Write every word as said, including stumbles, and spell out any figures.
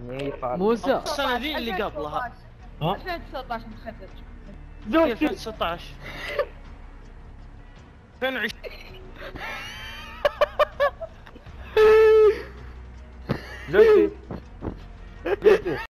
موسى السنة ذي اللي قبلها ها؟ ألفين وتسعطعش متخذر. زوجتي ألفين وتسعطعش ألفين وعشرين زوجتي زوجتي